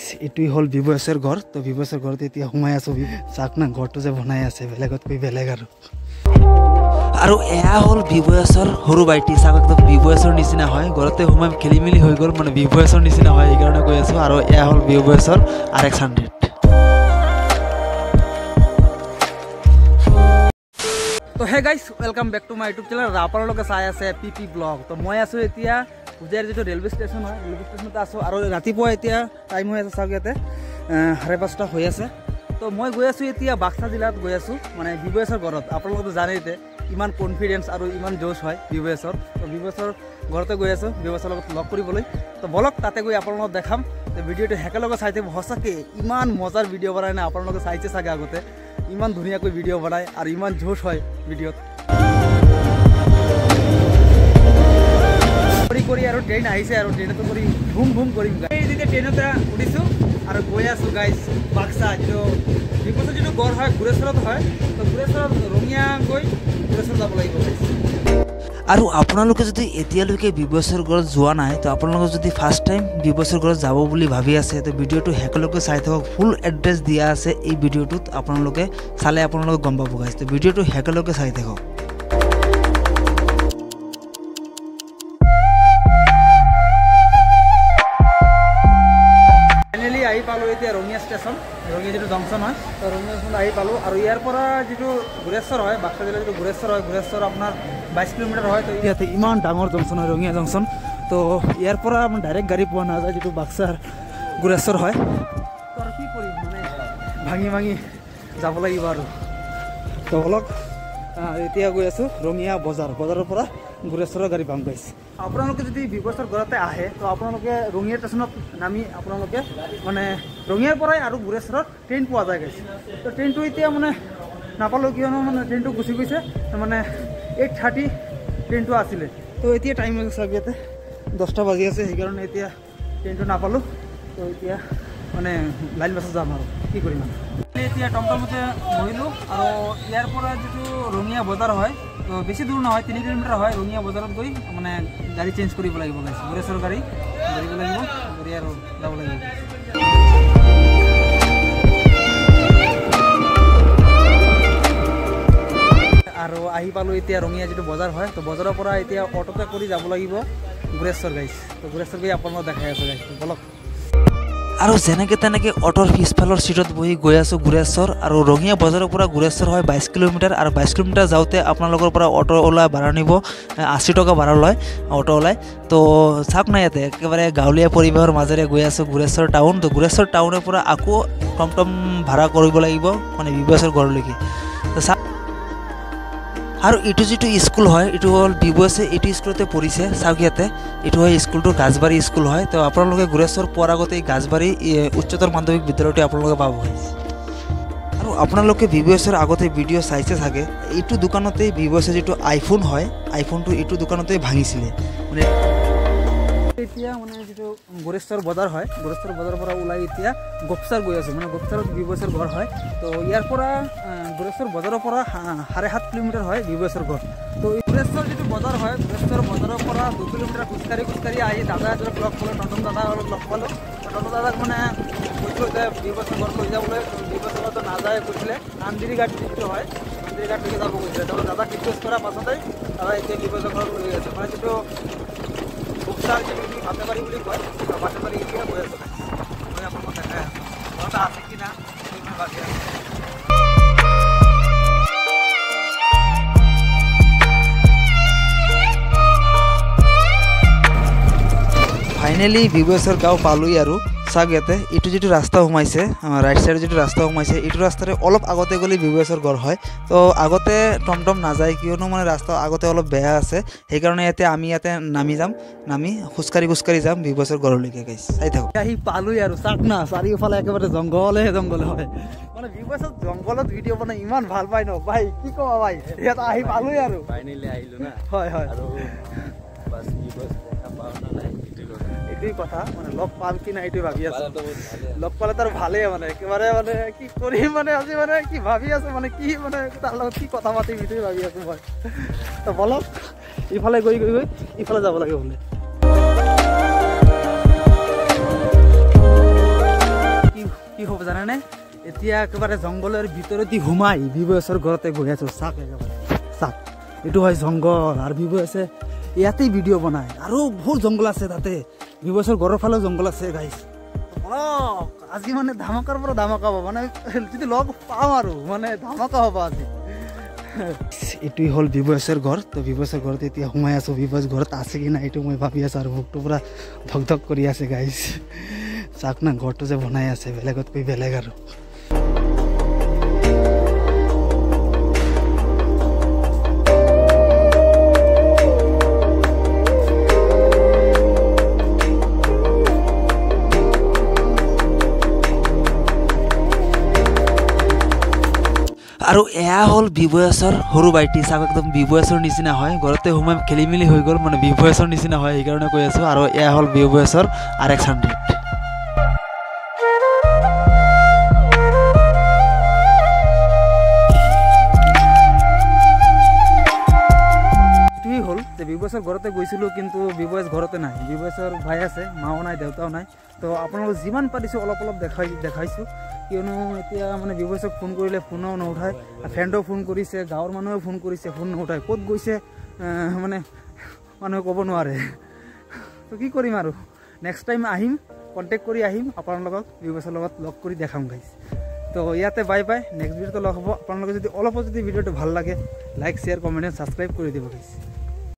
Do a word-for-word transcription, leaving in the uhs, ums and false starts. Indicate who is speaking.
Speaker 1: এইটোই হল বিবয়সৰ ঘৰ। তো বিবয়সৰ ঘৰত এতিয়া সোমাই আছো। চাওক না ঘৰটো যে বনাই আছে বেলেগতকৈ বেলেগ আৰু আৰু এয়া হ'ল বিবয়সৰ সৰু বাইটি। চাওক একদম বিবয়সৰ নিচিনা হয়। ঘৰতে সোমাই খেলি মেলি হৈ গ'ল, মানে বিবয়সৰ নিচিনা হয়, সেইকাৰণে কৈ আছো। আৰু এয়া হ'ল বিবয়সৰ আৰ এক্স হাণ্ড্ৰেড। তো hey guys, welcome back to my YouTube channel. আপোনালোকে চাই আছে পি পি ব্লগ। তো মই আছোঁ এতিয়া পূজাৰ যিটো ৰেলৱে ষ্টেচন হয়, ৰেলৱে ষ্টেচনতে আছোঁ। আৰু ৰাতিপুৱা এতিয়া টাইম হৈ আছে চাওক ইয়াতে সাড়ে পাঁচটা হৈ আছে। তো মই গৈ আছোঁ এতিয়া বাক্সা জিলাত গৈ আছোঁ, মানে বিবয়সৰ ঘৰত। আপোনালোকেতো জানেই ইমান কনফিডেঞ্চ আৰু ইমান জোচ হয় বিবয়সৰ। তো বিবয়সৰ ঘৰতে গৈ আছোঁ বিবয়সৰ লগত লগ কৰিবলৈ। তো বলক তাতে গৈ আপোনালোকক দেখাম। তো ভিডিঅ'টো একেলগে চাই থাকিব। সঁচাকৈ ইমান মজাৰ ভিডিঅ' বনাই না, আপোনালোকে চাইছে চাগে আগতে। ইমান ধুনীয়াকৈ ভিডিঅ' বনায় আৰু ইমান জোচ হয় ভিডিঅ'ত। কৰি কৰি আৰু ট্ৰেইন আহিছে আৰু ট্ৰেইনতো কৰি ঘুম ঘুম কৰিম। এই যেতিয়া ট্ৰেইনতে উঠিছোঁ আৰু গৈ আছোঁ গাইজ বাক্সা, যিটো বিবয়সৰ যিটো গড় হয় গুৰেশ্বৰত হয়। তো গুৰেশ্বৰত ৰঙিয়া গৈ গুৰেশ্বৰ যাব লাগিব গাইজ। আৰু আপোনালোকে যদি এতিয়ালৈকে বিবয়সৰ ঘৰত যোৱা নাই, তো আপোনালোকে যদি ফাৰ্ষ্ট টাইম বিবয়সৰ ঘৰত যাব বুলি ভাবি আছে, তো ভিডিঅ'টো শেষলৈকে চাই থাকক। ফুল এড্ৰেছ দিয়া আছে এই ভিডিঅ'টোত, আপোনালোকে চালে আপোনালোকে গম পাব গাইজ। তো ভিডিঅ'টো শেষলৈকে চাই থাকক। ফাইনেলি আহি পালোঁ এতিয়া ৰঙিয়া ষ্টেচন, ৰঙিয়া যিটো জংচন হয়। তো ৰঙিয়া ষ্টেচন আহি পালোঁ। আৰু ইয়াৰ পৰা যিটো গুৰেশ্বৰ হয়, বাক্সা জিলাৰ যিটো গুৰেশ্বৰ হয়, গুৰেশ্বৰ আপোনাৰ বাইছ কিলোমিটাৰ হয়। তো ইয়াতে ইমান ডাঙৰ জংচন হয় ৰঙিয়া জংচন। তো ইয়াৰ পৰা আপোনাৰ ডাইৰেক্ট গাড়ী পোৱা নাযায়, যিটো বাক্সাৰ গুৰেশ্বৰ হয়। তো আৰু কি কৰিম, মানে ভাঙি ভাঙি যাব লাগিব আৰু। তো অলপ এতিয়া গৈ আছোঁ ৰঙিয়া বজাৰ, বজাৰৰ পৰা গুৰেশ্বৰৰ গাড়ী পাম গাইছে। আপোনালোকে যদি বিবয়সৰ ঘৰতে আহে, তো আপোনালোকে ৰঙিয়া ষ্টেচনত নামি আপোনালোকে মানে ৰঙিয়াৰ পৰাই আৰু গুৰেশ্বৰত ট্ৰেইন পোৱা যায় গাইছে। তো ট্ৰেইনটো এতিয়া মানে নাপালোঁ, কিয়নো মানে ট্ৰেইনটো গুচি গৈছে। মানে এইট থাৰ্টি ট্ৰেইনটো আছিলে। তো এতিয়া টাইম হৈছে চাওক ইয়াতে দহটা বাজি আছে, সেইকাৰণে এতিয়া ট্ৰেইনটো নাপালোঁ। তো এতিয়া মানে লাইন বাছত যাম আৰু কি কৰিম। এতিয়া টমটমতে বহিলোঁ। আৰু ইয়াৰ পৰা যিটো ৰঙিয়া বজাৰ হয়, তো বেছি দূৰ নহয়, তিনি কিলোমিটাৰ হয়। ৰঙিয়া বজাৰত গৈ মানে গাড়ী চেঞ্জ কৰিব লাগিব গাইছে, গুৰেশ্বৰ গাড়ী ধৰিব লাগিব, ধৰি আৰু যাব লাগিব। আৰু আহি পালোঁ এতিয়া ৰঙিয়া যিটো বজাৰ হয়। তো বজাৰৰ পৰা এতিয়া অটোতে কৰি যাব লাগিব গুৰেশ্বৰ গাইছ। তো গুৰেশ্বৰ গৈ আপোনালোকক দেখাই আছোঁ গাইছ, বলক। আৰু যেনেকৈ তেনেকৈ অটোৰ পিছফালৰ চিটত বহি গৈ আছোঁ গুৰেশ্বৰ। আৰু ৰঙিয়া বজাৰৰ পৰা গুৰেশ্বৰ হয় বাইছ কিলোমিটাৰ। আৰু বাইছ কিলোমিটাৰ যাওঁতে আপোনালোকৰ পৰা অটো ওলাই ভাড়া নিব, আশী টকা ভাড়া লয় অটো ওলাই। তো চাওক না ইয়াতে একেবাৰে গাঁৱলীয়া পৰিৱেশৰ মাজেৰে গৈ আছোঁ গুৰেশ্বৰ টাউন। তো গুৰেশ্বৰ টাউনৰ পৰা আকৌ টমটম ভাড়া কৰিব লাগিব মানে বিবয়সৰ ঘৰলৈকে। তো চাওক, আৰু এইটো যিটো স্কুল হয়, এইটো হ'ল বিবয়সে এইটো স্কুলতে পঢ়িছে। চাওক ইয়াতে এইটো হয় স্কুলটো গাছবাৰী স্কুল হয়। তো আপোনালোকে গুৰেশ্বৰ পোৱাৰ আগতে এই গাছবাৰী উচ্চতৰ মাধ্যমিক বিদ্যালয়টো আপোনালোকে পাব। আৰু আপোনালোকে বিবয়সৰ আগতে ভিডিঅ' চাইছে চাগে, এইটো দোকানতেই বিবয়সৰ যিটো আইফোন হয়, আইফোনটো এইটো দোকানতেই ভাঙিছিলে। মানে এতিয়া মানে যিটো গুৰেশ্বৰ বজাৰ হয়, গুৰেশ্বৰ বজাৰৰ পৰা ওলাই এতিয়া গোপচাৰ গৈ আছোঁ, মানে গোপচাৰত বিবয়সৰ ঘৰ হয়। তো ইয়াৰ পৰা গুৰেশ্বৰ বজাৰৰ পৰা সাড়ে সাত কিলোমিটাৰ হয় বিবয়সৰ ঘৰ। তো গুৰেশ্বৰ যিটো বজাৰ হয়, গুৰেশ্বৰ বজাৰৰ পৰা দুই কিলোমিটাৰ খোজকাঢ়ি খোজকাঢ়ি আহি দাদা এজনক লগ পালোঁ, নতুন দাদা অলপ লগ পালোঁ। নতুন দাদাক মানে কৈছিলোঁ যে বিবয়সৰ ঘৰ লৈ যাবলৈ, বিবয়সৰ ঘৰতো নাযায় কৈছিলে, নান্দিৰি ঘাট যিটো হয় নান্দিৰি ঘাটলৈকে যাব কৈছিলে। তাৰপৰা দাদাক ৰিকুৱেষ্ট কৰাৰ পাছতেই দাদা এতিয়া বিবয়সৰ ঘৰত লৈ আছে, মানে যিটো গোপচাৰ যিটো ভাতেবাৰী বুলি কয়, ভাতেবাৰী এতিয়া গৈ আছোঁ। মই আপোনালোকক দেখাই আছোঁ ঘৰটা আছে কি না বাজি আছে। ফাইনেলি বিবয়সৰ গাঁও পালোঁহি। আৰু চাওক ইয়াতে এইটো যিটো ৰাস্তা সোমাইছে, ৰাইট চাইডৰ যিটো ৰাস্তা সোমাইছে, এইটো ৰাস্তাৰে অলপ আগতে গ'লে বিবয়সৰ ঘৰ হয়। তো আগতে টমটম নাযায়, কিয়নো মানে ৰাস্তা আগতে অলপ বেয়া আছে, সেইকাৰণে ইয়াতে আমি ইয়াতে নামি যাম, নামি খোজকাঢ়ি খোজকাঢ়ি যাম বিবয়সৰ ঘৰলৈকে গাইছ। চাই থাকক। আহি পালোঁহি আৰু চাওক না চাৰিওফালে একেবাৰে জংঘলে জংঘলে হয়। মানে বিবয়সত জংঘলত ভিডিঅ' বনাই ইমান ভাল পায় ন ভাই, কি ক'বা ভাই। ইয়াত আহি পালোঁহি আৰু ফাইনেলি আহিলোঁ না। হয় হয়, আৰু এইটোৱেই কথা, মানে লগ পাম কি নাই এইটোৱে ভাবি আছোঁ। লগ পালে তাৰ ভালেই, মানে একেবাৰে মানে কি কৰিম, মানে আজি মানে কি ভাবি আছোঁ, মানে কি মানে তাৰ লগত কি কথা পাতিম এইটোৱে ভাবি আছোঁ মই। তো বলক ইফালে গৈ গৈ গৈ ইফালে যাব লাগে বোলে। হ'ব জানেনে এতিয়া একেবাৰে জংঘলৰ ভিতৰত দি সোমাই বিবয়ছৰ ঘৰতে গৈ আছোঁ চাক একেবাৰে চাক এইটো হয় জংঘল আৰু বিবয়ছে ইয়াতে ভিডিঅ' বনায় আৰু বহুত জংঘল আছে তাতে বিবয়ছৰ ঘৰৰ ফালেও জংঘল আছে গাইছ আজি মানে ধামাকাৰ পৰা ধামাকা হ'ব মানে যদি লগ পাওঁ আৰু মানে ধামাকা হ'ব আজি এইটোৱেই হ'ল বিবয়ছৰ ঘৰ তো বিবয়ছৰ ঘৰত এতিয়া সোমাই আছোঁ বিবয়ছ ঘৰত আছে কি নাই এইটো মই ভাবি আছোঁ আৰু ভোকটো পূৰা ধক ধক কৰি আছে গাইছ চাওক না ঘৰটো যে বনাই আছে বেলেগতকৈ বেলেগ আৰু আৰু এয়া হ'ল বিবয়ছৰ সৰু বাইটি চাওক একদম বিবয়ছৰ নিচিনা হয় ঘৰতে সোমাই খেলি মেলি হৈ গ'ল মানে বিবয়ছৰ নিচিনা হয় সেইকাৰণে কৈ আছোঁ আৰু এয়া হ'ল বিবয়ছৰ আৰ এক্স হাণ্ড্ৰেড এইটোৱেই হ'ল যে বিবয়ছৰ ঘৰতে গৈছিলোঁ কিন্তু বিবয়ছ ঘৰতে নাই বিবয়ছৰ ভাই আছে মাও নাই দেউতাও নাই তো আপোনালোক যিমান পাৰিছোঁ অলপ অলপ দেখাই দেখাইছোঁ কিয়নো এতিয়া মানে বিবয়ছক ফোন কৰিলে ফোনো নুঠায় ফ্ৰেণ্ডেও ফোন কৰিছে গাঁৱৰ মানুহেও ফোন কৰিছে ফোন নুঠায় ক'ত গৈছে মানে মানুহে ক'ব নোৱাৰে তো কি কৰিম আৰু নেক্সট টাইম আহিম কণ্টেক্ট কৰি আহিম আপোনালোকক বিবয়ছৰ লগত লগ কৰি দেখাম গাইছ তো ইয়াতে বাই বাই নেক্সট ভিডিঅ'টো লগ হ'ব আপোনালোকে যদি অলপো যদি ভিডিঅ'টো ভাল লাগে লাইক শ্বেয়াৰ কমেণ্ট ছাবস্ক্ৰাইব কৰি দিব গাইছ